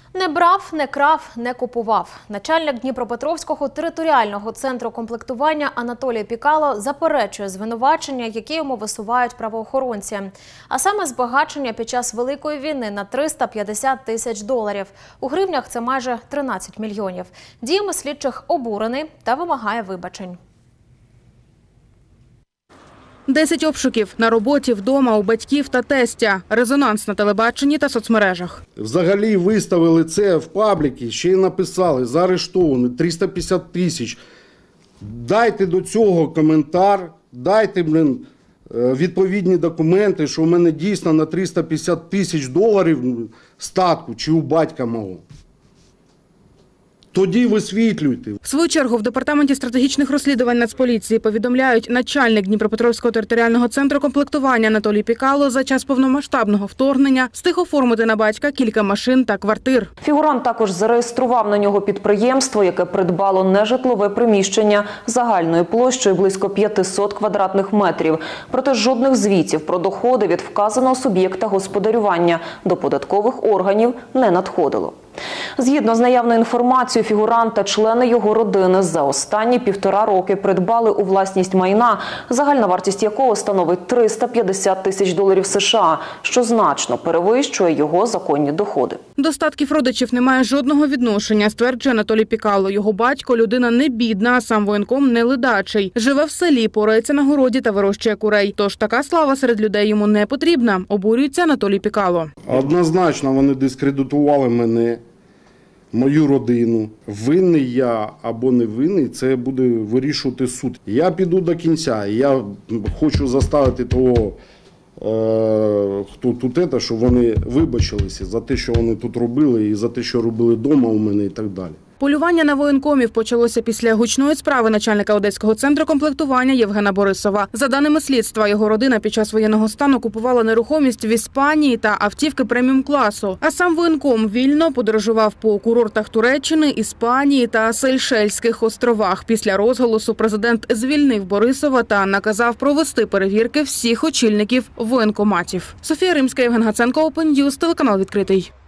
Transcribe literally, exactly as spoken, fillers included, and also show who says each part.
Speaker 1: Не брав, не крав, не купував. Начальник Дніпропетровського територіального центру комплектування Анатолій Пікало заперечує звинувачення, які йому висувають правоохоронці. А саме збагачення під час Великої війни на триста п'ятдесят тисяч доларів. У гривнях це майже тринадцять мільйонів. Діями слідчих обурений та вимагає вибачень.
Speaker 2: Десять обшуків на роботі, вдома, у батьків та тестя. Резонанс на телебаченні та соцмережах.
Speaker 3: Взагалі виставили це в пабліки, ще й написали, заарештовані триста п'ятдесят тисяч. Дайте до цього коментар, дайте, блин, відповідні документи, що в мене дійсно на триста п'ятдесят тисяч доларів статку, чи у батька мого. Тоді висвітлюйте.
Speaker 2: В свою чергу в Департаменті стратегічних розслідувань Нацполіції повідомляють, начальник Дніпропетровського територіального центру комплектування Анатолій Пікало за час повномасштабного вторгнення встиг оформити на батька кілька машин та квартир.
Speaker 4: Фігурант також зареєстрував на нього підприємство, яке придбало нежитлове приміщення загальною площею близько п'ятисот квадратних метрів. Проте жодних звітів про доходи від вказаного суб'єкта господарювання до податкових органів не надходило. Згідно з наявною інформацією, фігурант та члени його родини за останні півтора роки придбали у власність майна, загальна вартість якого становить триста п'ятдесят тисяч доларів США, що значно перевищує його законні доходи.
Speaker 2: До статків родичів немає жодного відношення, стверджує Анатолій Пікало. Його батько – людина не бідна, а сам воєнком не ледачий. Живе в селі, порається на городі та вирощує курей. Тож така слава серед людей йому не потрібна, обурюється Анатолій Пікало.
Speaker 3: Однозначно вони дискредитували мене, мою родину. Винний я або не винний, це буде вирішувати суд. Я піду до кінця. Я хочу заставити того, хто тут це, щоб вони вибачилися за те, що вони тут робили, і за те, що робили вдома у мене і так далі.
Speaker 2: Полювання на воєнкомів почалося після гучної справи начальника Одеського центру комплектування Євгена Борисова. За даними слідства, його родина під час воєнного стану купувала нерухомість в Іспанії та автівки преміум-класу. А сам воєнком вільно подорожував по курортах Туреччини, Іспанії та Сейшельських островах. Після розголосу президент звільнив Борисова та наказав провести перевірки всіх очільників воєнкоматів. Софія Римська, Євген Гаценко, Open News, телеканал «Відкритий».